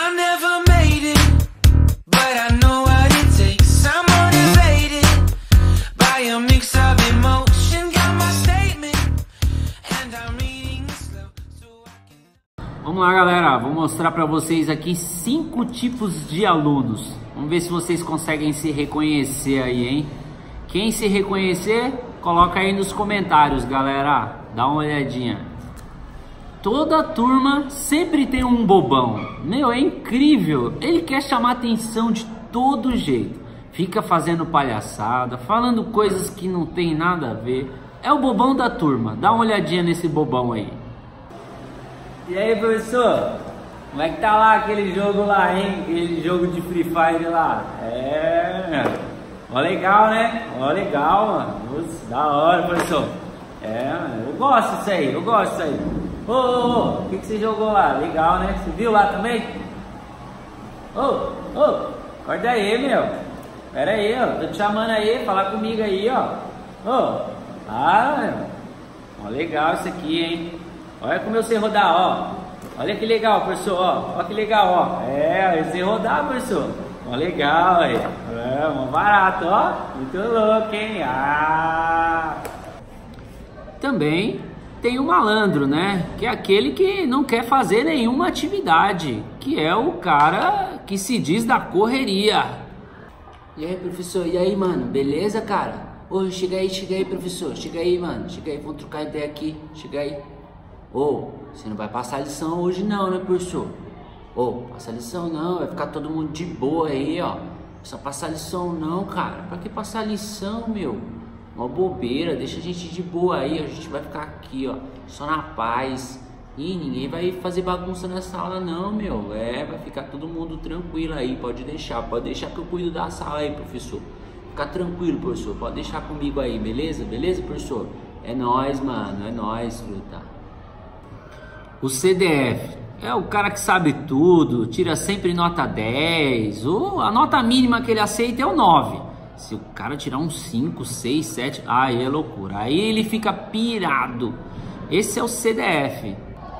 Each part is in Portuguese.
I never made it, but I know what it takes. I'm motivated by a mix of emotion. Got my statement, and I'm reading slow so I can... Vamos lá, galera, vou mostrar para vocês aqui 5 tipos de alunos. Vamos ver se vocês conseguem se reconhecer aí, hein? Quem se reconhecer, coloca aí nos comentários, galera. Dá uma olhadinha. Toda turma sempre tem um bobão. Meu, é incrível. Ele quer chamar atenção de todo jeito. Fica fazendo palhaçada, falando coisas que não tem nada a ver. É o bobão da turma. Dá uma olhadinha nesse bobão aí. E aí, professor? Como é que tá lá aquele jogo lá, hein? Aquele jogo de Free Fire lá. Ó, legal, né? Ó, legal, mano. Nossa, da hora, professor. Eu gosto disso aí, eu gosto disso aí. O que você jogou lá? Legal, né? Você viu lá também? Acorda aí, meu. Pera aí, ó. Tô te chamando aí, falar comigo aí, ó. Meu. Ó, legal isso aqui, hein? Olha como eu sei rodar, ó. Olha que legal, professor, ó. Olha que legal, ó. Eu sei rodar, professor. Ó, legal, aí. Um barato, ó. Muito louco, hein? Também tem o malandro, né? Que é aquele que não quer fazer nenhuma atividade. Que é o cara que se diz da correria. E aí, professor? E aí, mano? Beleza, cara? Ô, chega aí, professor. Chega aí, mano. Chega aí, vamos trocar ideia aqui. Chega aí. Você não vai passar lição hoje não, né, professor? Passa lição não, vai ficar todo mundo de boa aí, ó. Não precisa passar lição não, cara. Pra que passar lição, meu? Uma bobeira, deixa a gente de boa aí, a gente vai ficar aqui, ó, só na paz. E ninguém vai fazer bagunça nessa aula não, meu. Vai ficar todo mundo tranquilo aí, pode deixar que eu cuido da sala aí, professor. Fica tranquilo, professor, pode deixar comigo aí, beleza? Beleza, professor? É nóis, mano, é nóis, fruta. O CDF é o cara que sabe tudo, tira sempre nota 10, ou a nota mínima que ele aceita é o 9. Se o cara tirar um 5, 6, 7, aí é loucura, aí ele fica pirado. Esse é o CDF.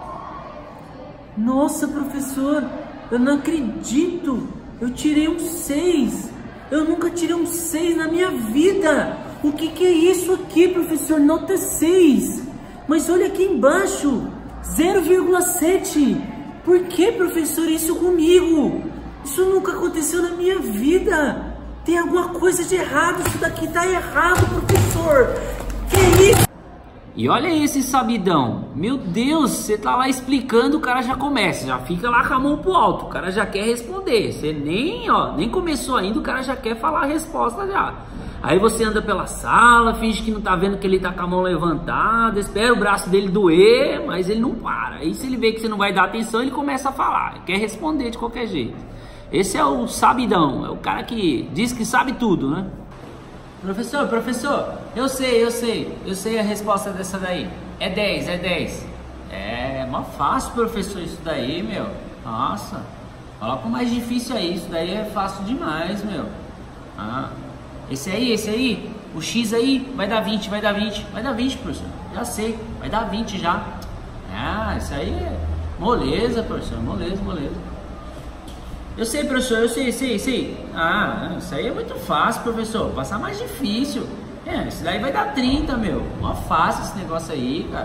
Nossa, professor, eu não acredito, eu tirei um 6. Eu nunca tirei um 6 na minha vida. O que é isso aqui, professor? Nota 6. Mas olha aqui embaixo, 0,7. Por que, professor, isso comigo? Isso nunca aconteceu na minha vida. Tem alguma coisa de errado. Isso daqui tá errado, professor. Que isso? E olha esse sabidão. Meu Deus, você tá lá explicando, o cara já começa. Já fica lá com a mão pro alto. O cara já quer responder. Você nem começou ainda, o cara já quer falar a resposta já. Aí você anda pela sala, finge que não tá vendo que ele tá com a mão levantada, espera o braço dele doer, mas ele não para. Aí se ele vê que você não vai dar atenção, ele começa a falar, quer responder de qualquer jeito. Esse é o sabidão, é o cara que diz que sabe tudo, né? Professor, eu sei a resposta dessa daí. É 10. É mó fácil, professor, isso daí, meu. Nossa, coloca o mais difícil aí, isso daí é fácil demais, meu. Esse aí, o X aí, vai dar 20, professor, já sei, vai dar 20 já. Isso aí é moleza, professor, moleza. Eu sei, professor, eu sei. Isso aí é muito fácil, professor, passar mais difícil. Esse daí vai dar 30, meu, mó fácil esse negócio aí, cara.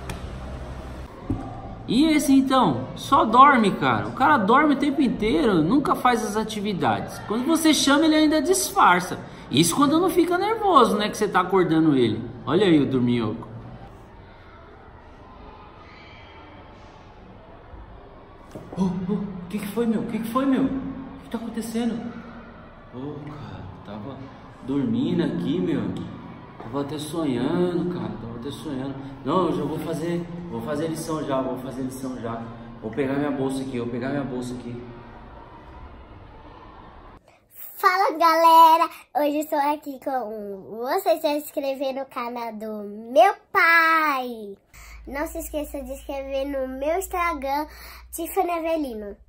E esse então, só dorme, cara. O cara dorme o tempo inteiro, nunca faz as atividades. Quando você chama, ele ainda disfarça. Isso quando não fica nervoso, né? Que você tá acordando ele. Olha aí o dorminhoco. O que foi, meu? O que tá acontecendo? Cara, tava dormindo aqui, meu. Tava até sonhando, cara. Não, eu já vou fazer lição já. Vou pegar minha bolsa aqui, Fala, galera! Hoje estou aqui com vocês para se inscrever no canal do meu pai. Não se esqueça de se inscrever no meu Instagram, Tiffany Avelino.